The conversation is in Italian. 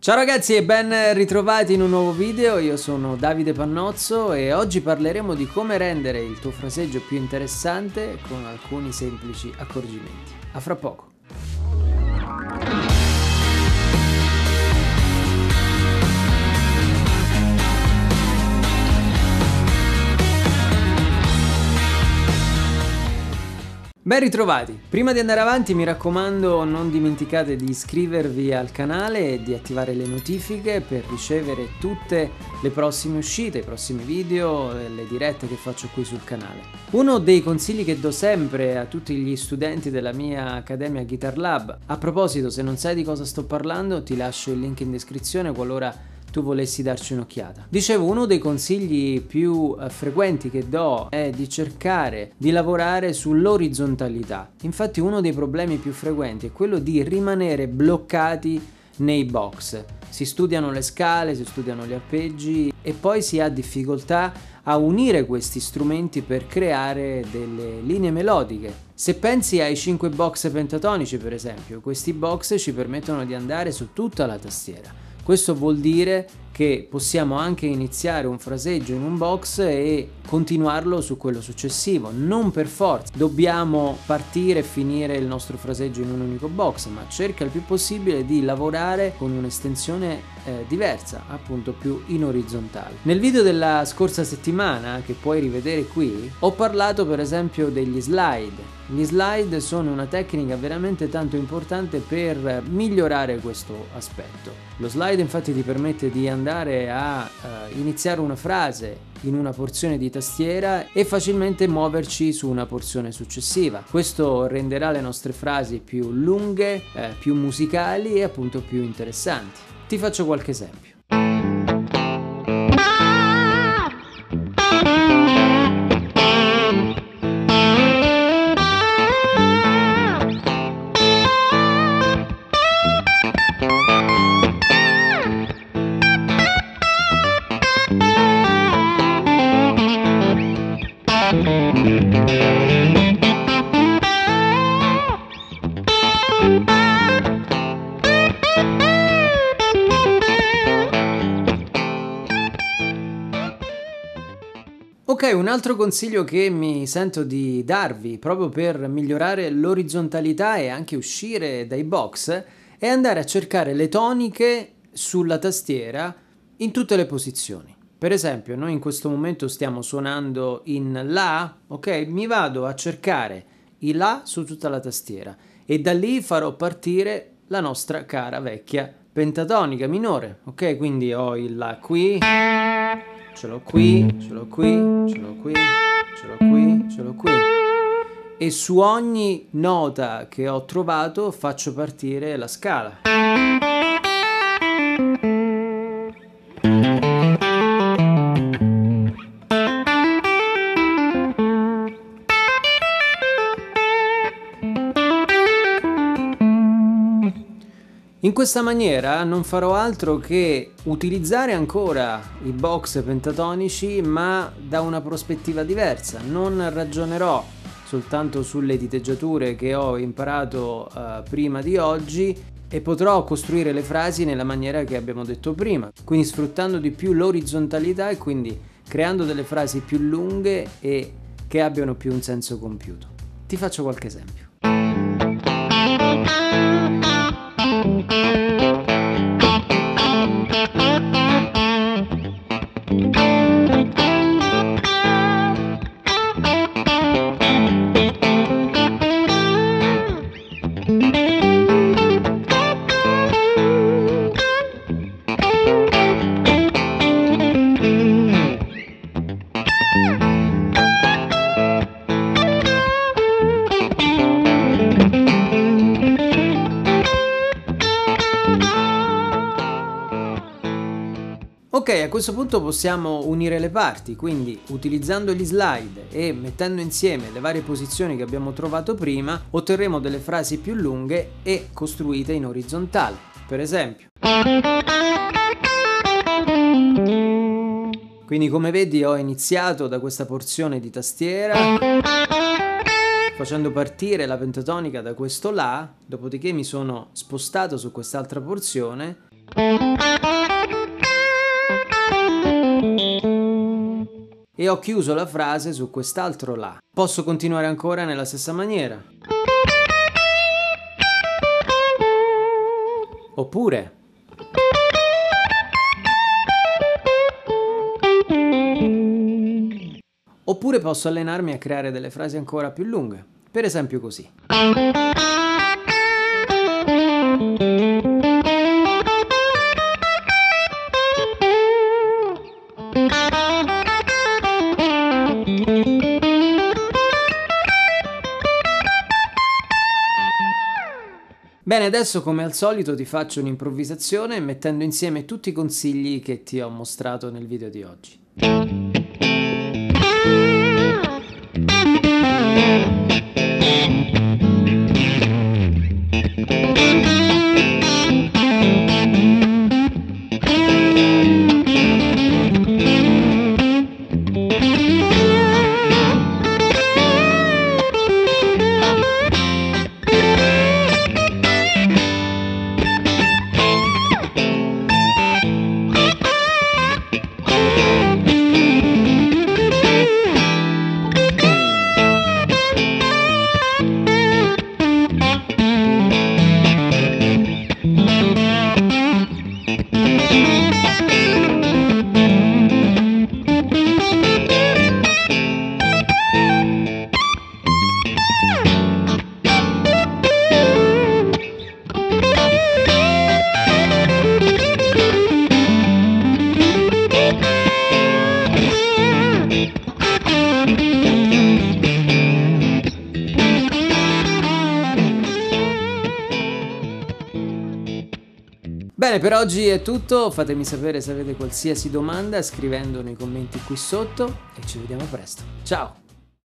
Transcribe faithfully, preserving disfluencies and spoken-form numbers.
Ciao ragazzi e ben ritrovati in un nuovo video, io sono Davide Pannozzo e oggi parleremo di come rendere il tuo fraseggio più interessante con alcuni semplici accorgimenti. A fra poco! Ben ritrovati! Prima di andare avanti mi raccomando non dimenticate di iscrivervi al canale e di attivare le notifiche per ricevere tutte le prossime uscite, i prossimi video e le dirette che faccio qui sul canale. Uno dei consigli che do sempre a tutti gli studenti della mia Accademia Guitar Lab, a proposito se non sai di cosa sto parlando ti lascio il link in descrizione qualora tu volessi darci un'occhiata. Dicevo, uno dei consigli più eh, frequenti che do è di cercare di lavorare sull'orizzontalità. Infatti uno dei problemi più frequenti è quello di rimanere bloccati nei box. Si studiano le scale, si studiano gli arpeggi e poi si ha difficoltà a unire questi strumenti per creare delle linee melodiche. Se pensi ai cinque box pentatonici per esempio, questi box ci permettono di andare su tutta la tastiera. Questo vuol dire che possiamo anche iniziare un fraseggio in un box e continuarlo su quello successivo. Non per forza dobbiamo partire e finire il nostro fraseggio in un unico box, ma cerca il più possibile di lavorare con un'estensione eh, diversa, appunto più in orizzontale. Nel video della scorsa settimana, che puoi rivedere qui, ho parlato per esempio degli slide. Gli slide sono una tecnica veramente tanto importante per migliorare questo aspetto. Lo slide infatti ti permette di andare a uh, iniziare una frase in una porzione di tastiera e facilmente muoverci su una porzione successiva. Questo renderà le nostre frasi più lunghe, eh, più musicali e appunto più interessanti. Ti faccio qualche esempio. Ok, un altro consiglio che mi sento di darvi proprio per migliorare l'orizzontalità e anche uscire dai box è andare a cercare le toniche sulla tastiera in tutte le posizioni. Per esempio, noi in questo momento stiamo suonando in La, ok? Mi vado a cercare i La su tutta la tastiera e da lì farò partire la nostra cara vecchia pentatonica minore, ok? Quindi ho il La qui, ce l'ho qui, ce l'ho qui, ce l'ho qui, ce l'ho qui, ce l'ho qui. E su ogni nota che ho trovato faccio partire la scala. In questa maniera non farò altro che utilizzare ancora i box pentatonici ma da una prospettiva diversa. Non ragionerò soltanto sulle diteggiature che ho imparato uh, prima di oggi e potrò costruire le frasi nella maniera che abbiamo detto prima, quindi sfruttando di più l'orizzontalità e quindi creando delle frasi più lunghe e che abbiano più un senso compiuto. Ti faccio qualche esempio. Ok, a questo punto possiamo unire le parti, quindi utilizzando gli slide e mettendo insieme le varie posizioni che abbiamo trovato prima, otterremo delle frasi più lunghe e costruite in orizzontale. Per esempio, quindi come vedi ho iniziato da questa porzione di tastiera facendo partire la pentatonica da questo La, dopodiché mi sono spostato su quest'altra porzione E ho chiuso la frase su quest'altro La. Posso continuare ancora nella stessa maniera. Oppure Oppure posso allenarmi a creare delle frasi ancora più lunghe. Per esempio così. Bene, adesso come al solito ti faccio un'improvvisazione mettendo insieme tutti i consigli che ti ho mostrato nel video di oggi. Bene, per oggi è tutto, fatemi sapere se avete qualsiasi domanda scrivendo nei commenti qui sotto e ci vediamo presto. Ciao!